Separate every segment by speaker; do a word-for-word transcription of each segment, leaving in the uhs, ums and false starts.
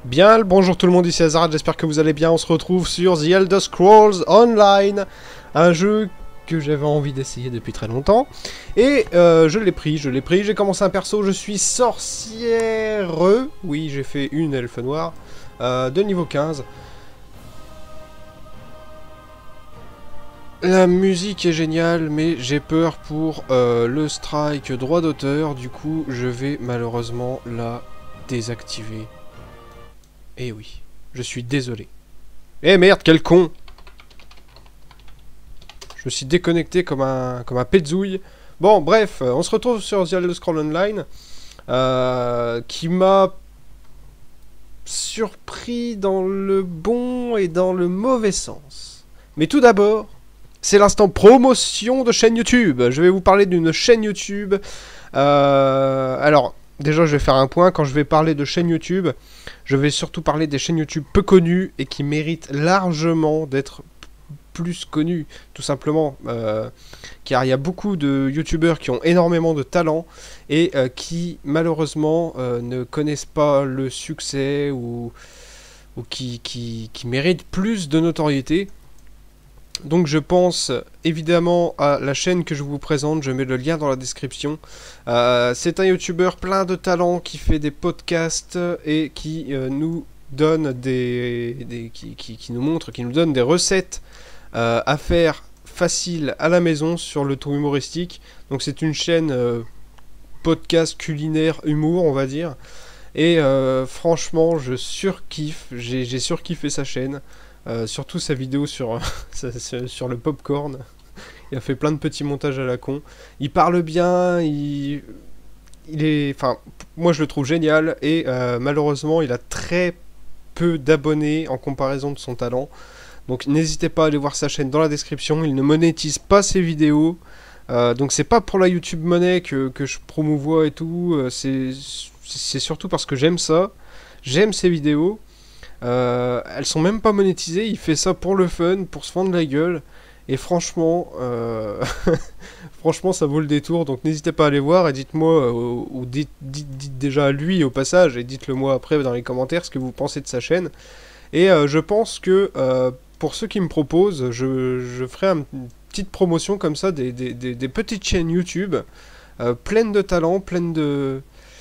Speaker 1: Bien, le bonjour tout le monde, ici Azarad, j'espère que vous allez bien. On se retrouve sur The Elder Scrolls Online, un jeu que j'avais envie d'essayer depuis très longtemps. Et euh, je l'ai pris, je l'ai pris, j'ai commencé un perso, je suis sorcière. Oui, j'ai fait une elfe noire euh, de niveau quinze. La musique est géniale, mais j'ai peur pour euh, le strike droit d'auteur, du coup je vais malheureusement la désactiver. Eh oui, je suis désolé. Eh merde, quel con! Je me suis déconnecté comme un, comme un pétzouille. Bon, bref, on se retrouve sur The Elder Scrolls Online, euh, qui m'a surpris dans le bon et dans le mauvais sens. Mais tout d'abord, c'est l'instant promotion de chaîne YouTube. Je vais vous parler d'une chaîne YouTube. Euh, alors, déjà, je vais faire un point. Quand je vais parler de chaîne YouTube, je vais surtout parler des chaînes YouTube peu connues et qui méritent largement d'être plus connues, tout simplement. Euh, car il y a beaucoup de YouTubeurs qui ont énormément de talent et euh, qui, malheureusement, euh, ne connaissent pas le succès ou, ou qui, qui, qui méritent plus de notoriété. Donc je pense évidemment à la chaîne que je vous présente, je mets le lien dans la description. Euh, c'est un youtubeur plein de talent qui fait des podcasts et qui euh, nous donne des, des qui, qui, qui nous montre, qui nous donne des recettes euh, à faire faciles à la maison sur le ton humoristique. Donc c'est une chaîne euh, podcast culinaire humour, on va dire. Et euh, franchement, je surkiffe, j'ai j'ai surkiffé sa chaîne. Euh, surtout sa vidéo sur, sur le popcorn. Il a fait plein de petits montages à la con. Il parle bien, il, il est... Enfin, moi je le trouve génial. Et euh, malheureusement, il a très peu d'abonnés en comparaison de son talent. Donc n'hésitez pas à aller voir sa chaîne dans la description. Il ne monétise pas ses vidéos. Euh, donc c'est pas pour la YouTube Money que, que je promouvois et tout. Euh, c'est surtout parce que j'aime ça. J'aime ses vidéos. Euh, elles sont même pas monétisées, il fait ça pour le fun, pour se fendre la gueule. Et franchement, euh, franchement ça vaut le détour, donc n'hésitez pas à aller voir et dites-moi, euh, ou dites, dites, dites déjà à lui au passage, et dites-le moi après dans les commentaires ce que vous pensez de sa chaîne. Et euh, je pense que euh, pour ceux qui me proposent, je, je ferai un, une petite promotion comme ça, des, des, des, des petites chaînes YouTube, euh, pleines de talent, pleines de...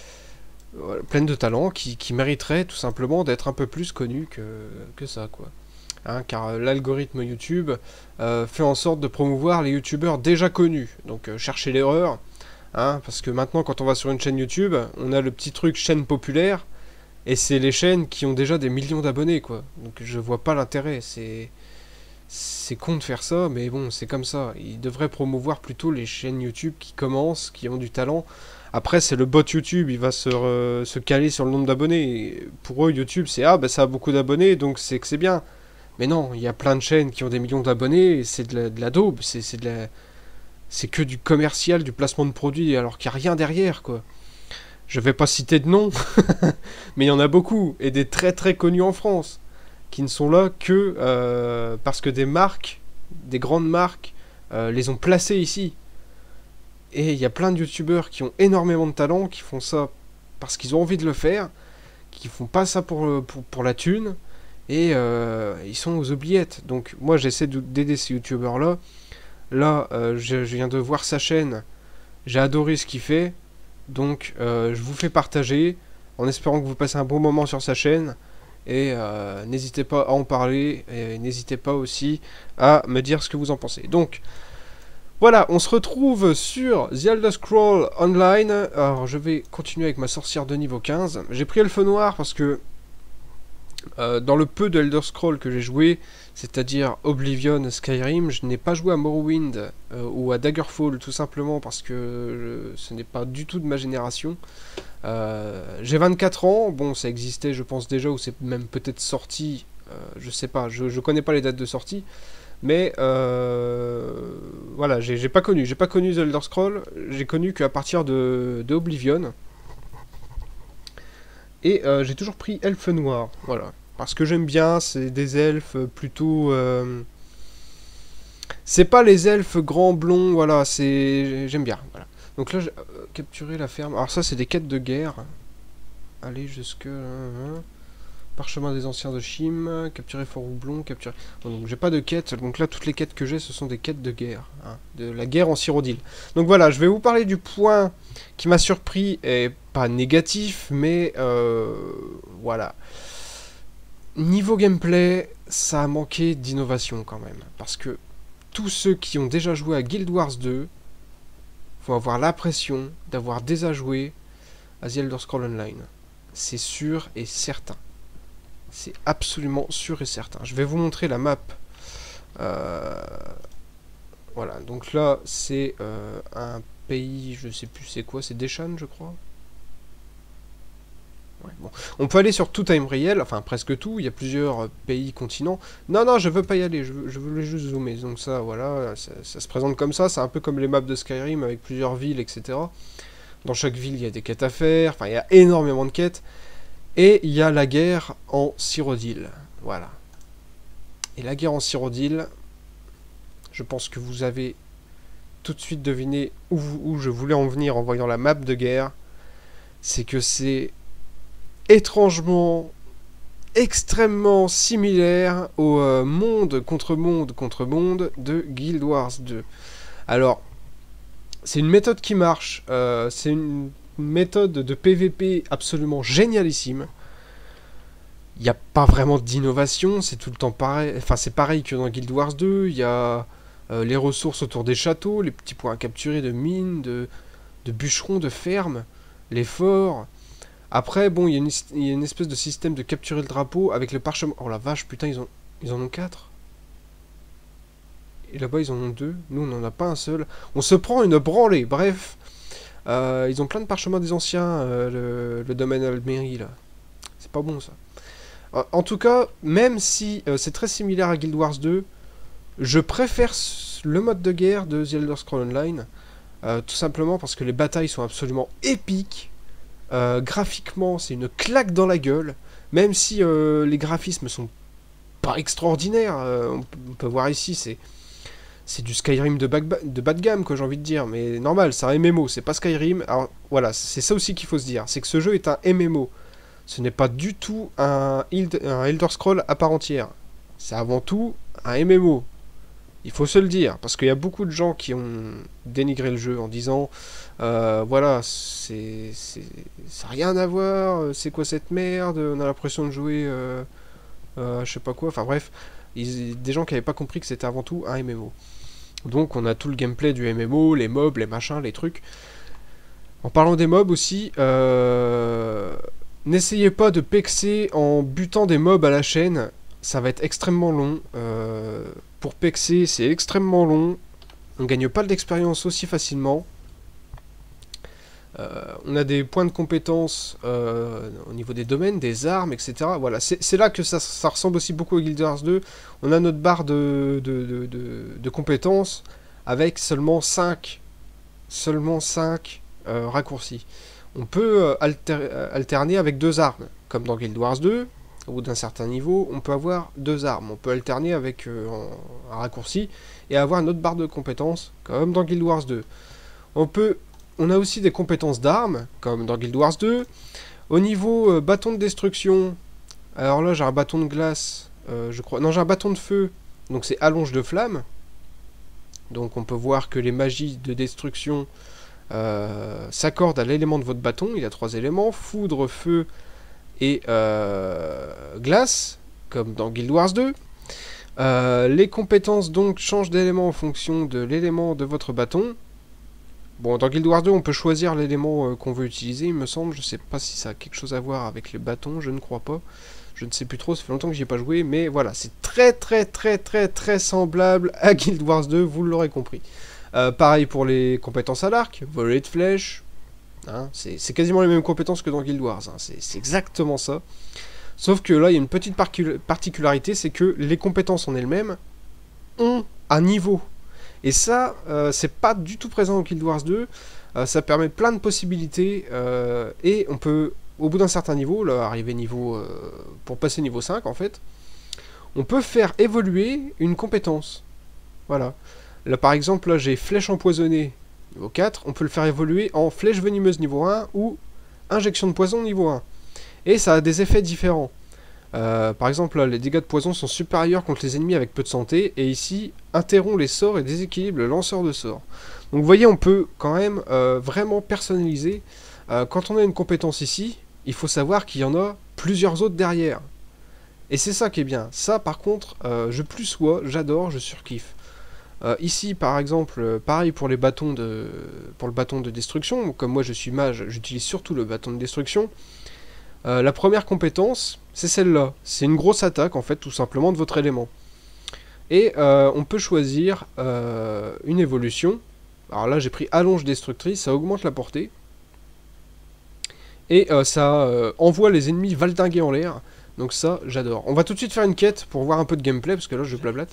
Speaker 1: pleine de talent, qui, qui mériterait tout simplement d'être un peu plus connu que, que ça, quoi. Hein, car euh, l'algorithme YouTube euh, fait en sorte de promouvoir les youtubeurs déjà connus. Donc euh, cherchez l'erreur, hein, parce que maintenant quand on va sur une chaîne YouTube, on a le petit truc chaîne populaire, et c'est les chaînes qui ont déjà des millions d'abonnés, quoi. Donc je vois pas l'intérêt, c'est... C'est con de faire ça, mais bon, c'est comme ça. Ils devraient promouvoir plutôt les chaînes YouTube qui commencent, qui ont du talent. Après, c'est le bot YouTube, il va se, re, se caler sur le nombre d'abonnés. Pour eux, YouTube, c'est ah, bah ça a beaucoup d'abonnés, donc c'est que c'est bien. Mais non, il y a plein de chaînes qui ont des millions d'abonnés, et c'est de la, de la daube, c'est de la... C'est que du commercial, du placement de produits, alors qu'il n'y a rien derrière, quoi. Je vais pas citer de nom, mais il y en a beaucoup, et des très très connus en France, qui ne sont là que euh, parce que des marques, des grandes marques, euh, les ont placés ici. Et il y a plein de youtubeurs qui ont énormément de talent, qui font ça parce qu'ils ont envie de le faire, qui font pas ça pour, pour, pour la thune, et euh, ils sont aux oubliettes. Donc moi j'essaie d'aider ces youtubeurs là. Là, euh, je, je viens de voir sa chaîne, j'ai adoré ce qu'il fait, donc euh, je vous fais partager, en espérant que vous passez un bon moment sur sa chaîne. Et euh, n'hésitez pas à en parler, et n'hésitez pas aussi à me dire ce que vous en pensez. Donc, voilà, on se retrouve sur The Elder Scrolls Online. Alors, je vais continuer avec ma sorcière de niveau quinze. J'ai pris Elfe Noir parce que, euh, dans le peu de Elder Scrolls que j'ai joué, c'est-à-dire Oblivion, Skyrim, je n'ai pas joué à Morrowind euh, ou à Daggerfall, tout simplement parce que je, ce n'est pas du tout de ma génération. Euh, j'ai vingt-quatre ans, bon ça existait je pense déjà, ou c'est même peut-être sorti, euh, je sais pas, je, je connais pas les dates de sortie, mais euh, voilà, j'ai pas connu, j'ai pas connu The Elder Scrolls, j'ai connu qu'à partir de, de Oblivion, et euh, j'ai toujours pris Elfe Noir, voilà, parce que j'aime bien, c'est des elfes plutôt... Euh, c'est pas les elfes grands blonds, voilà, c'est... j'aime bien, voilà. Donc là, j'ai euh, capturé la ferme. Alors ça, c'est des quêtes de guerre. Allez jusque... Parchemin des anciens de Chim, capturer Fort Houblon, capturer... Bon, donc j'ai pas de quête, donc là toutes les quêtes que j'ai ce sont des quêtes de guerre, hein, de la guerre en Cyrodiil. Donc voilà, je vais vous parler du point qui m'a surpris, et pas négatif, mais euh, voilà. Niveau gameplay, ça a manqué d'innovation quand même, parce que tous ceux qui ont déjà joué à Guild Wars deux vont avoir l'impression d'avoir déjà joué à The Elder Scrolls Online. C'est sûr et certain. C'est absolument sûr et certain. Je vais vous montrer la map. Euh, voilà, donc là, c'est euh, un pays, je sais plus c'est quoi, c'est Deshan, je crois. Ouais, bon. On peut aller sur tout time réel, enfin presque tout, il y a plusieurs pays, continents. Non, non, je veux pas y aller, je, veux, je voulais juste zoomer. Donc ça, voilà, ça, ça se présente comme ça, c'est un peu comme les maps de Skyrim avec plusieurs villes, et cetera. Dans chaque ville, il y a des quêtes à faire, enfin il y a énormément de quêtes. Et il y a la guerre en Cyrodiil. Voilà. Et la guerre en Cyrodiil, je pense que vous avez tout de suite deviné où, où je voulais en venir en voyant la map de guerre. C'est que c'est étrangement, extrêmement similaire au euh, monde contre monde contre monde de Guild Wars deux. Alors, c'est une méthode qui marche. Euh, c'est une... méthode de P V P absolument génialissime. Il n'y a pas vraiment d'innovation, c'est tout le temps pareil. Enfin, c'est pareil que dans Guild Wars deux. Il y a euh, les ressources autour des châteaux, les petits points à capturer de mines, de, de bûcherons, de fermes, les forts. Après, bon, il y, a une, il y a une espèce de système de capturer le drapeau avec le parchemin. Oh la vache, putain, ils, ont, ils en ont quatre. Et là-bas, ils en ont deux. Nous, on n'en a pas un seul. On se prend une branlée, bref. Euh, ils ont plein de parchemins des anciens, euh, le, le domaine Almerie, là. C'est pas bon, ça. Euh, en tout cas, même si euh, c'est très similaire à Guild Wars deux, je préfère le mode de guerre de The Elder Scrolls Online, euh, tout simplement parce que les batailles sont absolument épiques. Euh, graphiquement, c'est une claque dans la gueule, même si euh, les graphismes sont pas extraordinaires. Euh, on, on peut voir ici, c'est... C'est du Skyrim de, de bas de gamme, que j'ai envie de dire, mais normal, c'est un M M O, c'est pas Skyrim. Alors voilà, c'est ça aussi qu'il faut se dire, c'est que ce jeu est un M M O. Ce n'est pas du tout un, un Elder Scroll à part entière. C'est avant tout un M M O. Il faut se le dire, parce qu'il y a beaucoup de gens qui ont dénigré le jeu en disant euh, voilà, c'est ça n'a rien à voir, c'est quoi cette merde, on a l'impression de jouer euh, euh, je sais pas quoi, enfin bref. Ils, des gens qui n'avaient pas compris que c'était avant tout un M M O. Donc on a tout le gameplay du M M O, les mobs, les machins, les trucs. En parlant des mobs aussi, euh, n'essayez pas de pexer en butant des mobs à la chaîne, ça va être extrêmement long. Euh, pour pexer, c'est extrêmement long, on gagne pas de l'expérience aussi facilement. Euh, on a des points de compétence euh, au niveau des domaines, des armes, et cetera. Voilà, c'est là que ça, ça ressemble aussi beaucoup à Guild Wars deux. On a notre barre de, de, de, de, de compétences avec seulement cinq, seulement cinq euh, raccourcis. On peut euh, alter, alterner avec deux armes, comme dans Guild Wars deux. Au bout d'un certain niveau, on peut avoir deux armes. On peut alterner avec euh, un raccourci et avoir notre barre de compétences, comme dans Guild Wars deux. On peut... On a aussi des compétences d'armes, comme dans Guild Wars deux. Au niveau euh, bâton de destruction, alors là j'ai un bâton de glace, euh, je crois. Non, j'ai un bâton de feu, donc c'est allonge de flamme. Donc on peut voir que les magies de destruction euh, s'accordent à l'élément de votre bâton. Il y a trois éléments, foudre, feu et euh, glace, comme dans Guild Wars deux. Euh, les compétences donc changent d'élément en fonction de l'élément de votre bâton. Bon, dans Guild Wars deux, on peut choisir l'élément euh, qu'on veut utiliser, il me semble. Je sais pas si ça a quelque chose à voir avec les bâtons, je ne crois pas. Je ne sais plus trop, ça fait longtemps que j'y ai pas joué, mais voilà, c'est très très très très très semblable à Guild Wars deux, vous l'aurez compris. Euh, pareil pour les compétences à l'arc, volet de flèche, hein, c'est quasiment les mêmes compétences que dans Guild Wars, hein, c'est exactement ça. Sauf que là, il y a une petite particularité, c'est que les compétences en elles-mêmes ont un niveau. Et ça, euh, c'est pas du tout présent au Guild Wars deux, euh, ça permet plein de possibilités, euh, et on peut, au bout d'un certain niveau, là, arriver niveau, euh, pour passer niveau cinq en fait, on peut faire évoluer une compétence. Voilà. Là par exemple, là j'ai flèche empoisonnée niveau quatre, on peut le faire évoluer en flèche venimeuse niveau un, ou injection de poison niveau un. Et ça a des effets différents. Euh, par exemple, là, les dégâts de poison sont supérieurs contre les ennemis avec peu de santé, et ici, interrompt les sorts et déséquilibre le lanceur de sorts. Donc vous voyez, on peut quand même euh, vraiment personnaliser. Euh, quand on a une compétence ici, il faut savoir qu'il y en a plusieurs autres derrière. Et c'est ça qui est bien. Ça, par contre, euh, je plus sois, j'adore, je surkiffe. Euh, ici, par exemple, euh, pareil pour les bâtons de, pour le bâton de destruction. Comme moi, je suis mage, j'utilise surtout le bâton de destruction. Euh, la première compétence, c'est celle-là. C'est une grosse attaque, en fait, tout simplement, de votre élément. Et euh, on peut choisir euh, une évolution. Alors là, j'ai pris allonge destructrice, ça augmente la portée. Et euh, ça euh, envoie les ennemis valdinguer en l'air. Donc ça, j'adore. On va tout de suite faire une quête pour voir un peu de gameplay, parce que là, je blablate.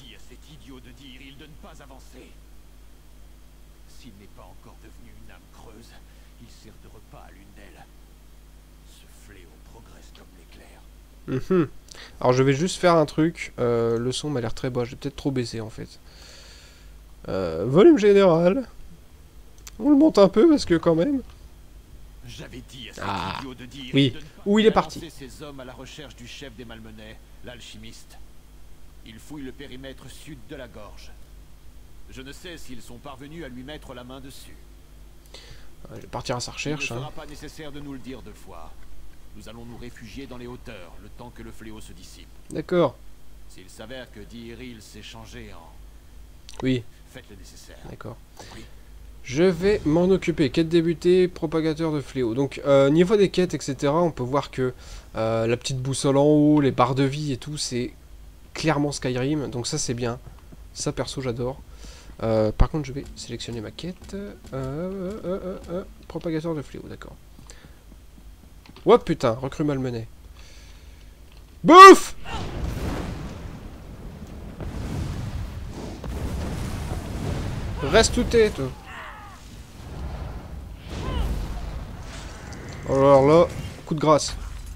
Speaker 2: S'il n'est pas encore devenu une âme creuse, il sert de repas à l'une d'elles. Ce fléau progresse comme l'éclair.
Speaker 1: Mmh. Alors je vais juste faire un truc. Euh, le son m'a l'air très bas, je vais peut-être trop baisser en fait. Euh, volume général. On le monte un peu parce que quand même.
Speaker 2: J'avais dit à cet
Speaker 1: Ah,
Speaker 2: idiot de dire
Speaker 1: oui.
Speaker 2: de ne pas
Speaker 1: Où il est parti.
Speaker 2: lancer ses hommes à la recherche du chef des Malmenais, l'alchimiste. Il fouille le périmètre sud de la gorge. Je ne sais s'ils sont parvenus à lui mettre la main dessus.
Speaker 1: Je vais partir à sa recherche.
Speaker 2: Il ne
Speaker 1: Hein.
Speaker 2: sera pas nécessaire de nous le dire deux fois. Nous allons nous réfugier dans les hauteurs, le temps que le fléau se dissipe.
Speaker 1: D'accord.
Speaker 2: S'il s'avère que Diril s'est changé en...
Speaker 1: Oui,
Speaker 2: Faites le nécessaire.
Speaker 1: d'accord.
Speaker 2: Compris?
Speaker 1: Je vais m'en occuper. Quête débutée, propagateur de fléau. Donc, euh, niveau des quêtes, et cetera, on peut voir que euh, la petite boussole en haut, les barres de vie et tout, c'est clairement Skyrim. Donc ça, c'est bien. Ça, perso, j'adore. Euh, par contre, je vais sélectionner ma quête. Euh, euh, euh, euh, euh, propagateur de fléau, d'accord. Oh putain, recrue malmenée. Bouffe! Reste tout tête. Alors là, coup de grâce.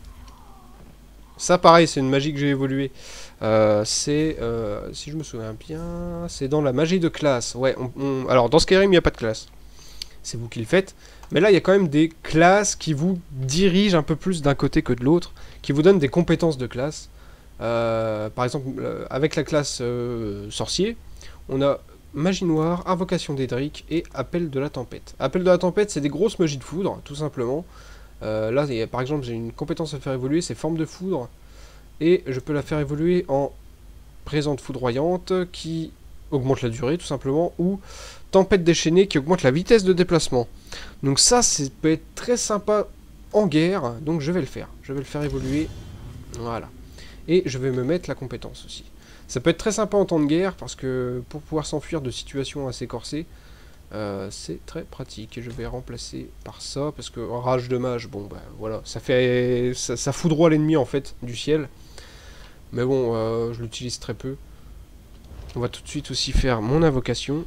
Speaker 1: Ça pareil, c'est une magie que j'ai évoluée. Euh, c'est, euh, si je me souviens bien, c'est dans la magie de classe. Ouais, on, on... alors dans Skyrim, il n'y a pas de classe. C'est vous qui le faites. Mais là, il y a quand même des classes qui vous dirigent un peu plus d'un côté que de l'autre, qui vous donnent des compétences de classe. Euh, par exemple, euh, avec la classe euh, sorcier, on a magie noire, invocation d'Edric et appel de la tempête. Appel de la tempête, c'est des grosses magies de foudre, tout simplement. Euh, là, y a, par exemple, j'ai une compétence à faire évoluer, c'est forme de foudre. Et je peux la faire évoluer en présente foudroyante, qui augmente la durée, tout simplement, ou tempête déchaînée, qui augmente la vitesse de déplacement. Donc ça, ça peut être très sympa en guerre, donc je vais le faire. Je vais le faire évoluer, voilà. Et je vais me mettre la compétence aussi. Ça peut être très sympa en temps de guerre, parce que pour pouvoir s'enfuir de situations assez corsées, Euh, c'est très pratique. Et je vais remplacer par ça parce que rage de mage, bon bah voilà, ça fait ça, ça foudroie l'ennemi en fait du ciel. Mais bon, euh, je l'utilise très peu. On va tout de suite aussi faire mon invocation.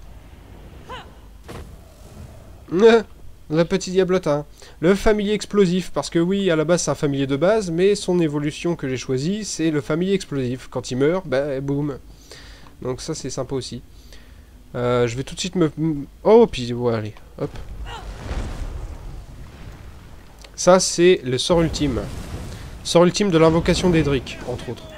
Speaker 1: La petite diablotin. Le familier explosif, parce que oui, à la base c'est un familier de base, mais son évolution que j'ai choisi, c'est le familier explosif. Quand il meurt, bah boum. Donc ça c'est sympa aussi. Euh, je vais tout de suite me... Oh, puis ouais, allez, hop. Ça, c'est le sort ultime. Sort ultime de l'invocation d'Edric, entre autres.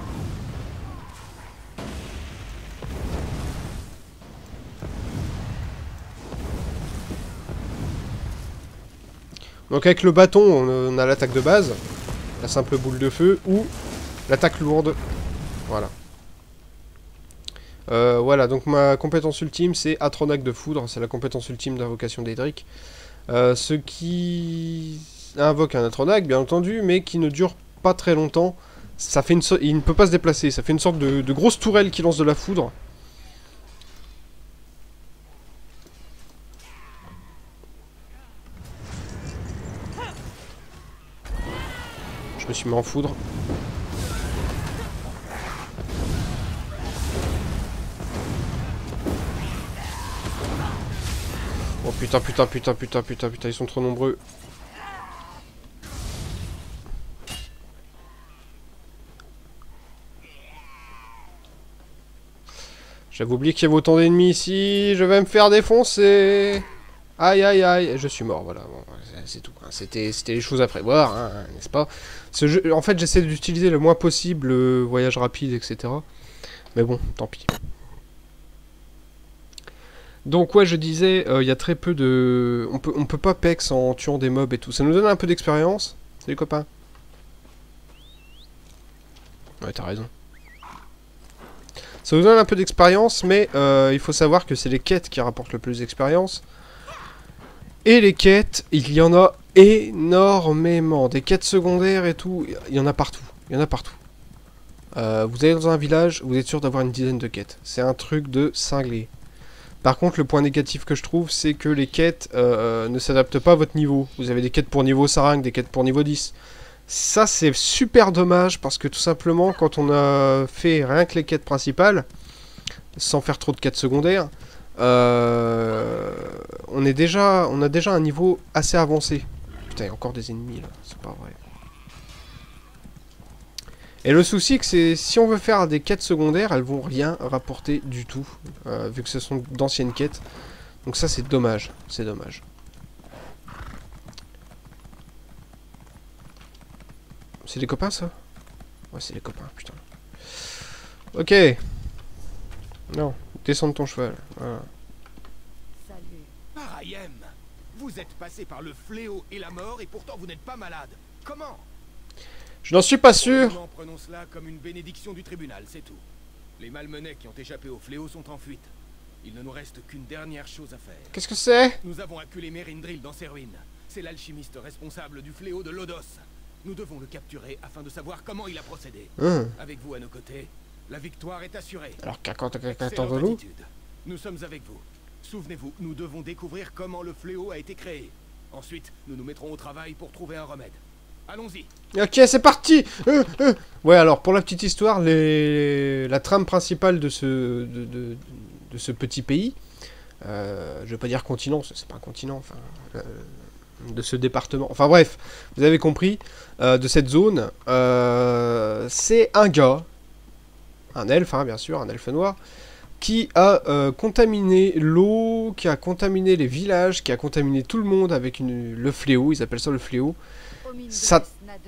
Speaker 1: Donc avec le bâton, on a l'attaque de base, la simple boule de feu, ou l'attaque lourde. Voilà. Euh, voilà, donc ma compétence ultime, c'est Atronac de foudre, c'est la compétence ultime d'invocation d'Edric. Euh, ce qui invoque un Atronac, bien entendu, mais qui ne dure pas très longtemps. Ça fait une so il ne peut pas se déplacer, ça fait une sorte de, de grosse tourelle qui lance de la foudre. Je me suis mis en foudre. Oh putain, putain, putain, putain, putain, putain, ils sont trop nombreux. J'avais oublié qu'il y avait autant d'ennemis ici, je vais me faire défoncer. Aïe aïe aïe, je suis mort, voilà, bon, c'est tout. Hein. C'était les choses à prévoir, hein, n'est-ce pas? Ce jeu, en fait, j'essaie d'utiliser le moins possible le voyage rapide, et cetera. Mais bon, tant pis. Donc ouais, je disais, il euh, y a très peu de... On peut, on peut pas pex en tuant des mobs et tout. Ça nous donne un peu d'expérience. Salut copain. Ouais, t'as raison. Ça nous donne un peu d'expérience, mais euh, il faut savoir que c'est les quêtes qui rapportent le plus d'expérience. Et les quêtes, il y en a énormément. Des quêtes secondaires et tout, il y en a partout. Il y en a partout. Euh, vous allez dans un village, vous êtes sûr d'avoir une dizaine de quêtes. C'est un truc de cinglé. Par contre, le point négatif que je trouve, c'est que les quêtes euh, ne s'adaptent pas à votre niveau. Vous avez des quêtes pour niveau cinq, des quêtes pour niveau dix. Ça, c'est super dommage, parce que tout simplement, quand on a fait rien que les quêtes principales, sans faire trop de quêtes secondaires, euh, on, est déjà, on a déjà un niveau assez avancé. Putain, il y a encore des ennemis, là. C'est pas vrai. Et le souci, c'est si on veut faire des quêtes secondaires, elles vont rien rapporter du tout, euh, vu que ce sont d'anciennes quêtes. Donc ça, c'est dommage, c'est dommage. C'est des copains, ça? Ouais, c'est des copains, putain. Ok. Non, descends de ton cheval, voilà.
Speaker 3: Salut.
Speaker 4: Parayem, vous êtes passé par le fléau et la mort et pourtant vous n'êtes pas malade. Comment?
Speaker 1: Je n'en suis pas sûr.
Speaker 4: Prenons cela comme une bénédiction du tribunal, c'est tout. Les malmenés qui ont échappé au fléau sont en fuite. Il ne nous reste qu'une dernière chose à faire.
Speaker 1: Qu'est-ce que c'est?
Speaker 4: Nous avons acculé Mérindril dans ses ruines. C'est l'alchimiste responsable du fléau de Lodos. Nous devons le capturer afin de savoir comment il a procédé.
Speaker 1: Hum.
Speaker 4: Avec vous à nos côtés, la victoire est assurée.
Speaker 1: Alors qu'attends
Speaker 4: C'est
Speaker 1: de nous.
Speaker 4: Nous sommes avec vous. Souvenez-vous, nous devons découvrir comment le fléau a été créé. Ensuite, nous nous mettrons au travail pour trouver un remède. Allons-y.
Speaker 1: Ok, c'est parti. euh, euh. Ouais, alors pour la petite histoire, les... la trame principale de ce, de, de, de ce petit pays, euh, je vais pas dire continent, c'est pas un continent, enfin, euh, de ce département, enfin bref, vous avez compris, euh, de cette zone, euh, c'est un gars, un elfe, hein, bien sûr, un elfe noir, qui a euh, contaminé l'eau, qui a contaminé les villages, qui a contaminé tout le monde avec une, le fléau, ils appellent ça le fléau. Ça...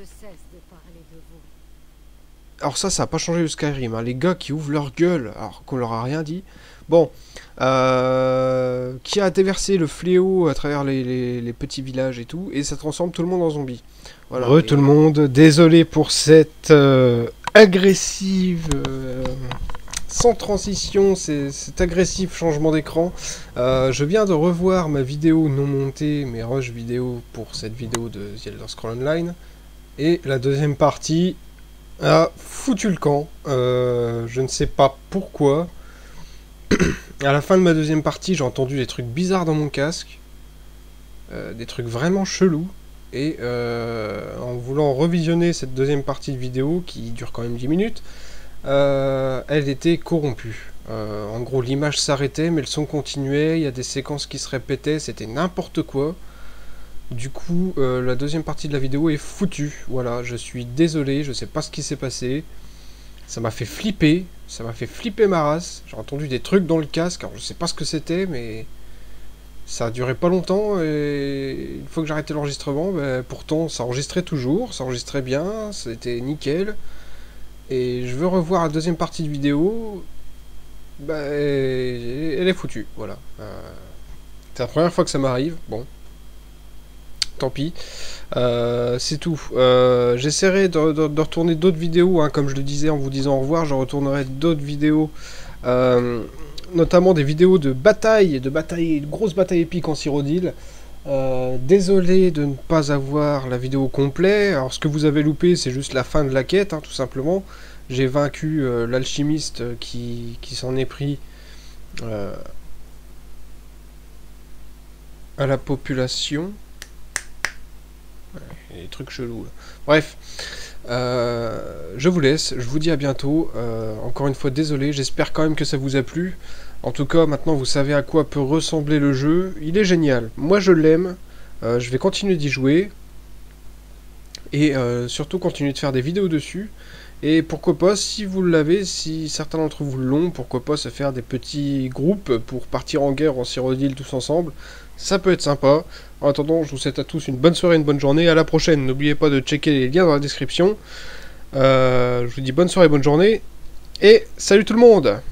Speaker 1: Alors ça, ça n'a pas changé le Skyrim, hein. Les gars qui ouvrent leur gueule, alors qu'on leur a rien dit. Bon, euh, qui a déversé le fléau à travers les, les, les petits villages et tout, et ça transforme tout le monde en zombie. Voilà. Re et... tout le monde, désolé pour cette euh, agressive... Euh... Sans transition, c'est cet agressif changement d'écran. Euh, je viens de revoir ma vidéo non montée, mes rush vidéo pour cette vidéo de The Elder Scrolls Online. Et la deuxième partie a foutu le camp. Euh, je ne sais pas pourquoi. À la fin de ma deuxième partie, j'ai entendu des trucs bizarres dans mon casque. Euh, des trucs vraiment chelous. Et euh, en voulant revisionner cette deuxième partie de vidéo, qui dure quand même dix minutes, Euh, elle était corrompue. Euh, en gros, l'image s'arrêtait, mais le son continuait, il y a des séquences qui se répétaient, c'était n'importe quoi. Du coup, euh, la deuxième partie de la vidéo est foutue. Voilà, je suis désolé, je sais pas ce qui s'est passé. Ça m'a fait flipper, ça m'a fait flipper ma race. J'ai entendu des trucs dans le casque, alors je sais pas ce que c'était, mais ça a duré pas longtemps, et une fois que j'ai arrêté l'enregistrement, ben, pourtant ça enregistrait toujours, ça enregistrait bien, c'était nickel. Et je veux revoir la deuxième partie de vidéo, bah, elle est foutue, voilà. Euh, c'est la première fois que ça m'arrive, bon, tant pis. Euh, c'est tout. Euh, J'essaierai de, de, de retourner d'autres vidéos, hein, comme je le disais en vous disant au revoir, je retournerai d'autres vidéos, euh, notamment des vidéos de bataille, de bataille, de grosses batailles épiques en Cyrodiil. Euh, désolé de ne pas avoir la vidéo complète. Alors ce que vous avez loupé, c'est juste la fin de la quête, hein, tout simplement. J'ai vaincu euh, l'alchimiste qui, qui s'en est pris euh, à la population. Ouais, il y a des trucs chelous là. Bref, euh, je vous laisse, je vous dis à bientôt. Euh, encore une fois, désolé, j'espère quand même que ça vous a plu. En tout cas, maintenant vous savez à quoi peut ressembler le jeu. Il est génial. Moi je l'aime. Euh, je vais continuer d'y jouer. Et euh, surtout continuer de faire des vidéos dessus. Et pourquoi pas, si vous l'avez, si certains d'entre vous l'ont, pourquoi pas se faire des petits groupes pour partir en guerre en Cyrodiil tous ensemble. Ça peut être sympa. En attendant, je vous souhaite à tous une bonne soirée, une bonne journée. À la prochaine. N'oubliez pas de checker les liens dans la description. Euh, je vous dis bonne soirée, bonne journée. Et salut tout le monde!